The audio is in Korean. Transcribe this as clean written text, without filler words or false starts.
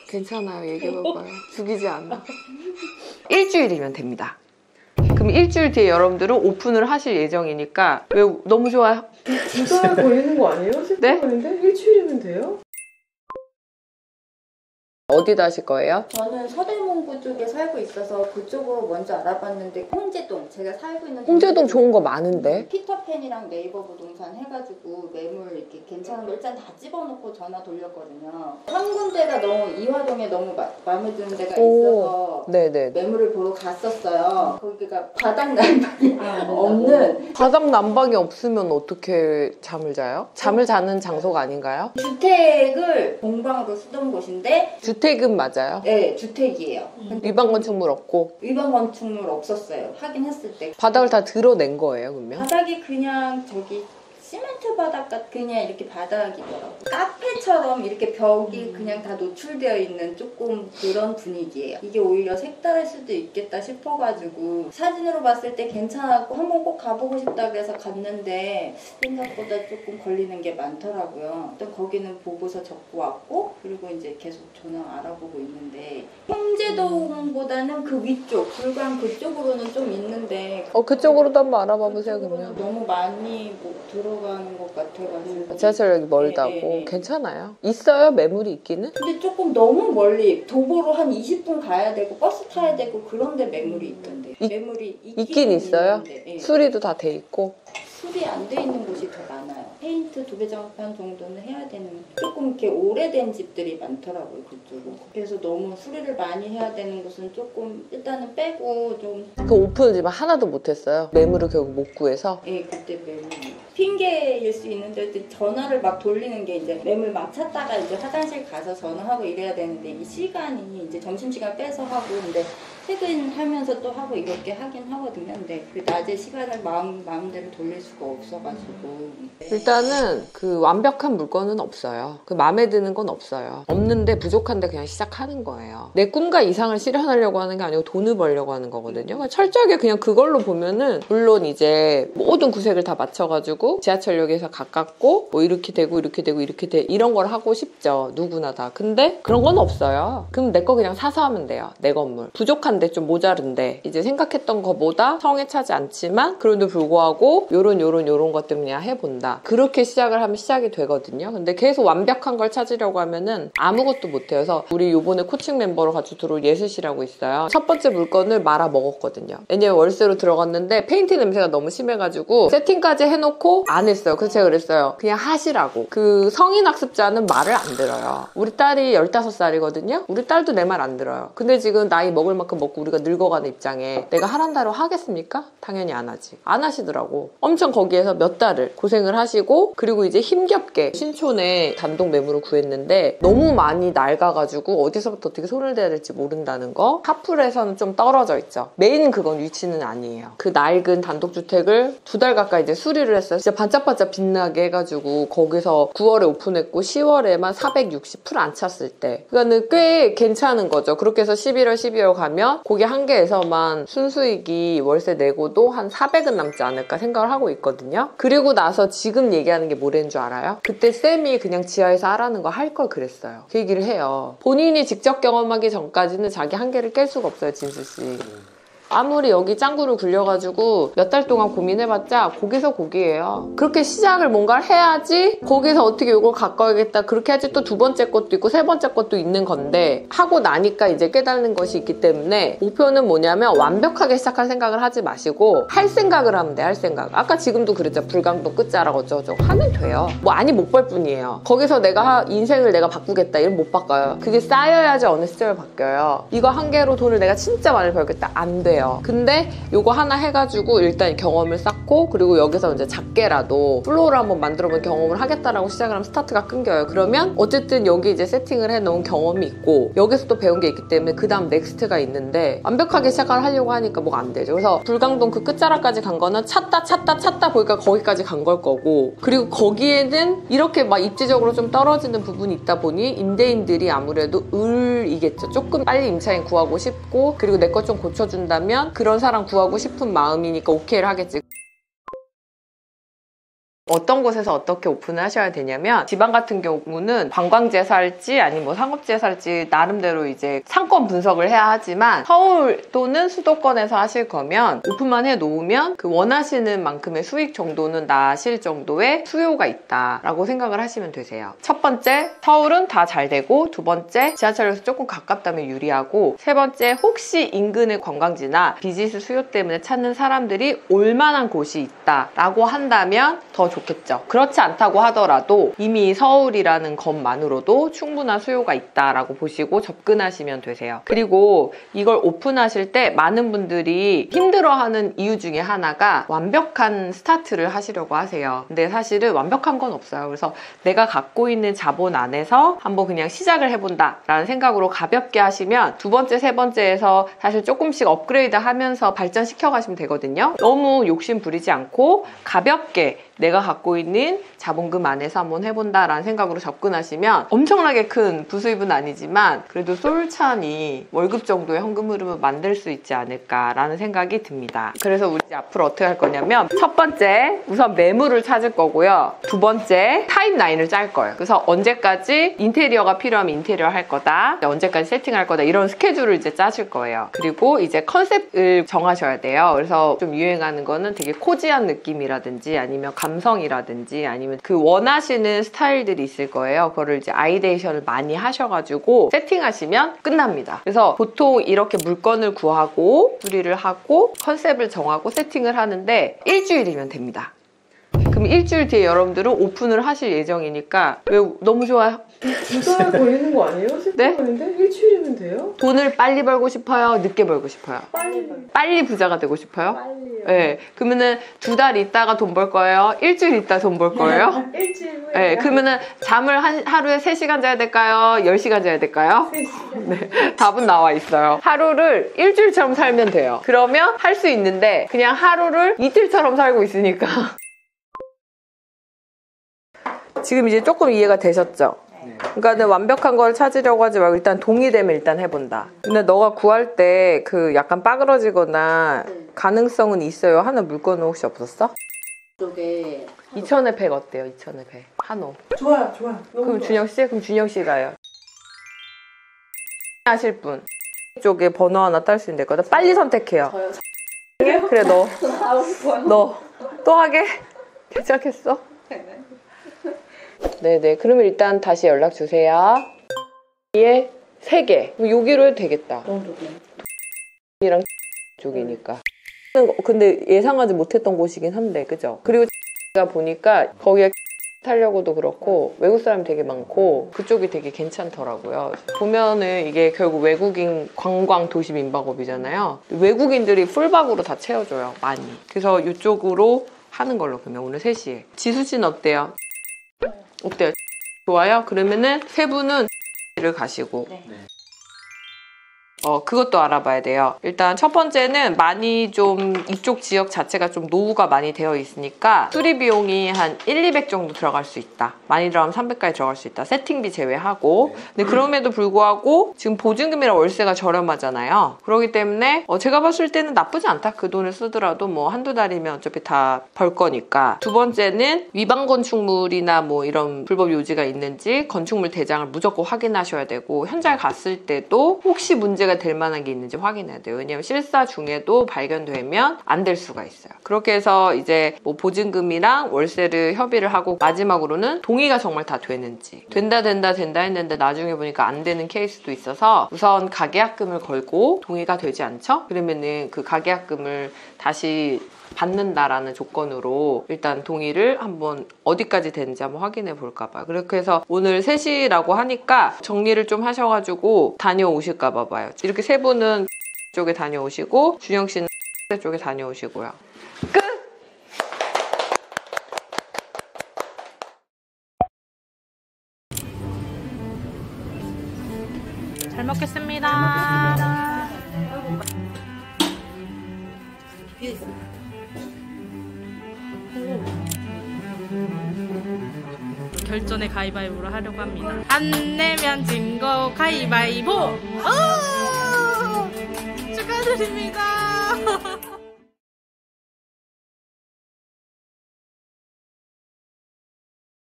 괜찮아요. 얘기해봐봐요. 죽이지 않아. 일주일이면 됩니다. 그럼 일주일 뒤에 여러분들은 오픈을 하실 예정이니까 왜 너무 좋아요? 2달 걸리는 거 아니에요? 10분 네? 걸리는데? 일주일이면 돼요? 어디다 하실 거예요? 저는 서대문구 쪽에 살고 있어서 그쪽으로 먼저 알아봤는데 홍제동, 제가 살고 있는 홍제동 좋은 거 많은데? 피터팬이랑 네이버 부동산 해가지고 매물 이렇게 괜찮은 거 일단 다 집어넣고 전화 돌렸거든요. 한 군데가 너무 이화동에 너무 마음에 드는 데가 있어서 네네. 매물을 보러 갔었어요. 거기가 바닥 난방이 없는 바닥 난방이 없으면 어떻게 잠을 자요? 잠을 자는 장소가 아닌가요? 주택을 공방으로 쓰던 곳인데 주택은 맞아요? 네, 주택이에요. 위반 건축물 없고 위반 건축물 없었어요. 확인했을 때. 바닥을 다 드러낸 거예요, 그러면? 바닥이 그냥 저기 시멘트 바닥 같 그냥 이렇게 바닥이더라고요. 카페처럼 이렇게 벽이 그냥 다 노출되어 있는 조금 그런 분위기예요. 이게 오히려 색다를 수도 있겠다 싶어가지고 사진으로 봤을 때 괜찮았고 한번 꼭 가보고 싶다 그래서 갔는데 생각보다 조금 걸리는 게 많더라고요. 일단 거기는 보고서 적고 왔고 그리고 이제 계속 전화 알아보고 있는데 홍제동보다는 그 위쪽 불광 그쪽으로는 좀 있는데 그쪽으로도 한번 알아봐 보세요, 그러면. 너무 많이 들어가는 것 같아가지고 지하철역이 멀다고. 네. 괜찮아요. 있어요, 매물이 있기는? 근데 조금 너무 멀리 도보로 한 20분 가야 되고 버스 타야 되고 그런데 매물이 있던데 매물이 있긴 있어요? 있는데, 네. 수리도 다 돼 있고. 수리 안 돼 있는 곳이 더 많아요. 페인트 도배 작업한 정도는 해야 되는 조금 이렇게 오래된 집들이 많더라고요, 그쪽은. 그래서 너무 수리를 많이 해야 되는 곳은 조금 일단은 빼고 좀. 그 오픈을 지금 하나도 못했어요. 매물을 결국 못 구해서. 예, 그때 매물 핑계일 수 있는데 전화를 막 돌리는 게 이제 매물 막 찾다가 이제 화장실 가서 전화하고 이래야 되는데 이 시간이 이제 점심시간 빼서 하고 근데 퇴근하면서 또 하고 이렇게 하긴 하거든요. 근데 그 낮에 시간을 마음대로 돌릴 수가 없어가지고. 일단은 그 완벽한 물건은 없어요. 그 마음에 드는 건 없어요. 없는데 부족한데 그냥 시작하는 거예요. 내 꿈과 이상을 실현하려고 하는 게 아니고 돈을 벌려고 하는 거거든요. 그러니까 철저하게 그냥 그걸로 보면은 물론 이제 모든 구색을 다 맞춰가지고 지하철역에서 가깝고 뭐 이렇게 되고 이렇게 되고 이렇게 돼 이런 걸 하고 싶죠. 누구나 다. 근데 그런 건 없어요. 그럼 내 거 그냥 사서 하면 돼요. 내 건물. 부족한데 좀 모자른데 이제 생각했던 것보다 성에 차지 않지만 그럼에도 불구하고 요런 것 때문에 해본다. 그렇게 시작을 하면 시작이 되거든요. 근데 계속 완벽한 걸 찾으려고 하면은 아무것도 못해요. 그래서 우리 요번에 코칭 멤버로 같이 들어올 예슬씨라고 있어요. 첫 번째 물건을 말아 먹었거든요. 왜냐면 월세로 들어갔는데 페인트 냄새가 너무 심해가지고 세팅까지 해놓고 안 했어요. 그래서 제가 그랬어요. 그냥 하시라고. 그 성인 학습자는 말을 안 들어요. 우리 딸이 15살이거든요. 우리 딸도 내 말 안 들어요. 근데 지금 나이 먹을 만큼 먹고 우리가 늙어가는 입장에 내가 하란다고 하겠습니까? 당연히 안 하지. 안 하시더라고. 엄청 거기에서 몇 달을 고생을 하시고 그리고 이제 힘겹게 신촌에 단독 매물을 구했는데 너무 많이 낡아가지고 어디서부터 어떻게 손을 대야 될지 모른다는 거. 하풀에서는 좀 떨어져 있죠. 메인 그건 위치는 아니에요. 그 낡은 단독주택을 2달 가까이 이제 수리를 했어요. 진짜 반짝반짝 빛나게 해가지고 거기서 9월에 오픈했고 10월에만 460% 안 찼을 때. 그러니까는 꽤 괜찮은 거죠. 그렇게 해서 11월, 12월 가면 거기 한 개에서만 순수익이 월세 내고도 한 400은 남지 않을까 생각을 하고 있거든요. 그리고 나서 지금 얘기하는 게 뭐라는 줄 알아요? 그때 쌤이 그냥 지하에서 하라는 거 할 걸 그랬어요. 그 얘기를 해요. 본인이 직접 경험하기 전까지는 자기 한계를 깰 수가 없어요, 진수씨. 아무리 여기 짱구를 굴려가지고 몇 달 동안 고민해봤자 거기서 거기예요. 그렇게 시작을 뭔가를 해야지 거기서 어떻게 이걸 가꿔야겠다 그렇게 해야지 또 두 번째 것도 있고 세 번째 것도 있는 건데 하고 나니까 이제 깨닫는 것이 있기 때문에 목표는 뭐냐면 완벽하게 시작할 생각을 하지 마시고 할 생각을 하면 돼. 할 생각. 아까 지금도 그랬죠. 불광동 끝자락 어쩌고저쩌고 하면 돼요. 뭐 아니 못 벌 뿐이에요. 거기서 내가 인생을 내가 바꾸겠다 이러면 못 바꿔요. 그게 쌓여야지 어느 시점에 바뀌어요. 이거 한 개로 돈을 내가 진짜 많이 벌겠다 안 돼요. 근데 요거 하나 해가지고 일단 경험을 쌓고 그리고 여기서 이제 작게라도 플로어를 한번 만들어본 경험을 하겠다라고 시작을 하면 스타트가 끊겨요. 그러면 어쨌든 여기 이제 세팅을 해놓은 경험이 있고 여기서 또 배운 게 있기 때문에 그 다음 넥스트가 있는데 완벽하게 시작을 하려고 하니까 뭐가 안 되죠. 그래서 불광동 그 끝자락까지 간 거는 찾다 보니까 거기까지 간 걸 거고 그리고 거기에는 이렇게 막 입지적으로 좀 떨어지는 부분이 있다 보니 임대인들이 아무래도 을이겠죠. 조금 빨리 임차인 구하고 싶고 그리고 내 것 좀 고쳐준다면 그런 사람 구하고 싶은 마음이니까 오케이를 하겠지. 어떤 곳에서 어떻게 오픈을 하셔야 되냐면 지방 같은 경우는 관광지에서 할지 아니면 뭐 상업지에서 할지 나름대로 이제 상권 분석을 해야 하지만 서울 또는 수도권에서 하실 거면 오픈만 해 놓으면 그 원하시는 만큼의 수익 정도는 나실 정도의 수요가 있다라고 생각을 하시면 되세요. 첫 번째, 서울은 다 잘 되고, 두 번째, 지하철에서 조금 가깝다면 유리하고, 세 번째, 혹시 인근의 관광지나 비즈니스 수요 때문에 찾는 사람들이 올 만한 곳이 있다라고 한다면 더 좋겠죠. 그렇지 않다고 하더라도 이미 서울이라는 것만으로도 충분한 수요가 있다라고 보시고 접근하시면 되세요. 그리고 이걸 오픈하실 때 많은 분들이 힘들어하는 이유 중에 하나가 완벽한 스타트를 하시려고 하세요. 근데 사실은 완벽한 건 없어요. 그래서 내가 갖고 있는 자본 안에서 한번 그냥 시작을 해본다 라는 생각으로 가볍게 하시면 두 번째, 세 번째에서 사실 조금씩 업그레이드 하면서 발전시켜 가시면 되거든요. 너무 욕심 부리지 않고 가볍게 내가 갖고 있는 자본금 안에서 한번 해본다라는 생각으로 접근하시면 엄청나게 큰 부수입은 아니지만 그래도 솔찬히 월급 정도의 현금 흐름을 만들 수 있지 않을까라는 생각이 듭니다. 그래서 우리 이제 앞으로 어떻게 할 거냐면 첫 번째, 우선 매물을 찾을 거고요. 두 번째, 타임라인을 짤 거예요. 그래서 언제까지 인테리어가 필요하면 인테리어 할 거다, 언제까지 세팅할 거다, 이런 스케줄을 이제 짜실 거예요. 그리고 이제 컨셉을 정하셔야 돼요. 그래서 좀 유행하는 거는 되게 코지한 느낌이라든지 아니면 감성이라든지 아니면 그 원하시는 스타일들이 있을 거예요. 그거를 이제 아이데이션을 많이 하셔가지고 세팅하시면 끝납니다. 그래서 보통 이렇게 물건을 구하고 수리를 하고 컨셉을 정하고 세팅을 하는데 일주일이면 됩니다. 그럼 일주일 뒤에 여러분들은 오픈을 하실 예정이니까 왜 너무 좋아요? 두 달 걸리는 거 아니에요? 네? 근데 일주일이면 돼요? 돈을 빨리 벌고 싶어요? 늦게 벌고 싶어요? 빨리 부자가 되고 싶어요? 빨리요. 네. 그러면은 두 달 있다가 돈 벌 거예요? 일주일 있다 돈 벌 거예요? 일주일 후에. 네. 그러면은 잠을 하루에 3시간 자야 될까요? 10시간 자야 될까요? 3시간. 네. 답은 나와 있어요. 하루를 일주일처럼 살면 돼요. 그러면 할 수 있는데 그냥 하루를 이틀처럼 살고 있으니까. 지금 이제 조금 이해가 되셨죠? 그러니까 완벽한 걸 찾으려고 하지 말고 일단 동의되면 일단 해본다. 근데 너가 구할 때 그 약간 빠그러지거나 가능성은 있어요 하는 물건은 혹시 없었어? 쪽에 이천의 백 어때요? 이천의 백 한옥. 좋아요. 그럼 준영 씨? 그럼 준영 씨가요. 하실 분 쪽에 번호 하나 딸 수 있는 거든. 빨리 선택해요. 저요. 그래 너. 하고 싶어요. 너 또 하게? 괜찮겠어? 네네. 그러면 일단 다시 연락 주세요. 얘 3개. 여기로 해도 되겠다. 이랑 쪽이니까. 근데 예상하지 못했던 곳이긴 한데, 그죠? 그리고 제가 보니까 거기에 타려고도 그렇고 외국 사람이 되게 많고 그쪽이 되게 괜찮더라고요. 보면은 이게 결국 외국인 관광 도시 민박업이잖아요. 외국인들이 풀박으로 다 채워줘요. 많이. 그래서 이쪽으로 하는 걸로 그러면 오늘 3시에. 지수 씨는 어때요? 어때요? 좋아요? 그러면은 세 분은 를 가시고 네. 그것도 알아봐야 돼요. 일단 첫 번째는 많이 좀 이쪽 지역 자체가 좀 노후가 많이 되어 있으니까 수리 비용이 한 1, 200 정도 들어갈 수 있다. 많이 들어가면 300까지 들어갈 수 있다. 세팅비 제외하고. 근데 그럼에도 불구하고 지금 보증금이랑 월세가 저렴하잖아요. 그렇기 때문에 제가 봤을 때는 나쁘지 않다. 그 돈을 쓰더라도 뭐 한두 달이면 어차피 다 벌 거니까. 두 번째는 위반 건축물이나 뭐 이런 불법 요지가 있는지 건축물 대장을 무조건 확인하셔야 되고 현장에 갔을 때도 혹시 문제가 될 만한 게 있는지 확인해야 돼요. 왜냐면 실사 중에도 발견되면 안 될 수가 있어요. 그렇게 해서 이제 뭐 보증금이랑 월세를 협의를 하고 마지막으로는 동의가 정말 다 되는지 된다 했는데 나중에 보니까 안 되는 케이스도 있어서 우선 가계약금을 걸고 동의가 되지 않죠? 그러면은 그 가계약금을 다시 받는다라는 조건으로 일단 동의를 한번 어디까지 되는지 한번 확인해 볼까 봐요. 그렇게 해서 오늘 3시라고 하니까 정리를 좀 하셔가지고 다녀오실까 봐요. 이렇게 세 분은 쪽에 다녀오시고 준영 씨는 쪽에 다녀오시고요. 끝! 잘 먹겠습니다. 결전에 가위바위보를 하려고 합니다. 안 내면 진 거 가위바위보! 오! 축하드립니다.